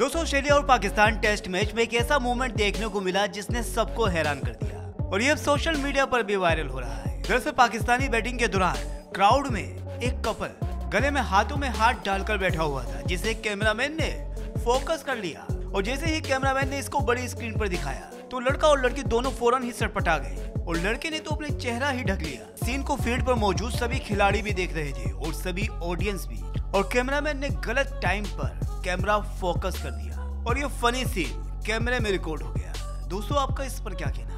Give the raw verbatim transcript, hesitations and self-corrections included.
दोस्तों, ऑस्ट्रेलिया और Pakistan test match में एक ऐसा मोमेंट देखने को मिला जिसने सबको हैरान कर दिया और ये अब सोशल मीडिया पर भी वायरल हो रहा है। दरअसल पाकिस्तानी बैटिंग के दौरान क्राउड में एक कपल गले में हाथों में हाथ डालकर बैठा हुआ था, जिसे कैमरामैन ने फोकस कर लिया और जैसे ही कैमरामैन ने इसको बड़ी स्क्रीन पर दिखाया तो लड़का और लड़की दोनों फौरन ही सटपटा गए और लड़के ने तो अपने चेहरा ही ढक लिया। सीन को फील्ड पर मौजूद सभी खिलाड़ी भी देख रहे थे और सभी ऑडियंस भी, और कैमरामैन ने गलत टाइम पर कैमरा फोकस कर दिया और ये फनी सीन कैमरे में रिकॉर्ड हो गया। दोस्तों, आपका इस पर क्या कहना है?